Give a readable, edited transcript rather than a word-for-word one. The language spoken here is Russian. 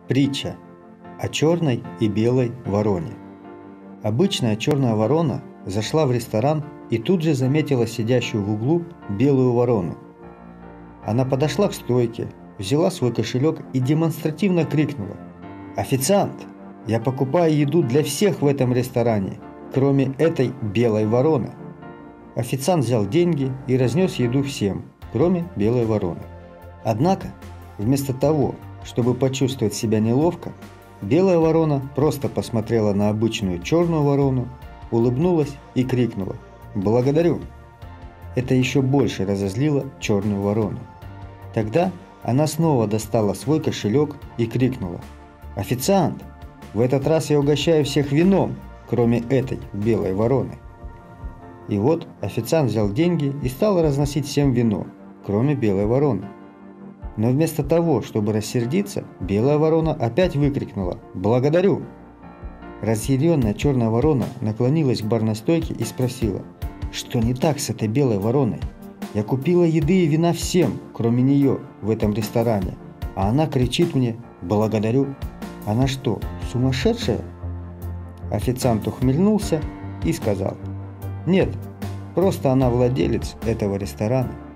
Притча о черной и белой вороне. Обычная черная ворона зашла в ресторан и тут же заметила сидящую в углу белую ворону. Она подошла к стойке, взяла свой кошелек и демонстративно крикнула: «Официант, я покупаю еду для всех в этом ресторане, кроме этой белой вороны». Официант взял деньги и разнес еду всем, кроме белой вороны. Однако, вместо того, чтобы почувствовать себя неловко, белая ворона просто посмотрела на обычную черную ворону, улыбнулась и крикнула: «Благодарю». Это еще больше разозлило черную ворону. Тогда она снова достала свой кошелек и крикнула: «Официант, в этот раз я угощаю всех вином, кроме этой белой вороны». И вот официант взял деньги и стал разносить всем вино, кроме белой вороны. Но вместо того, чтобы рассердиться, белая ворона опять выкрикнула: «Благодарю». Разъяренная черная ворона наклонилась к барной стойке и спросила: «Что не так с этой белой вороной? Я купила еды и вина всем, кроме нее, в этом ресторане, а она кричит мне: благодарю. Она что, сумасшедшая?» Официант ухмыльнулся и сказал: «Нет, просто она владелец этого ресторана».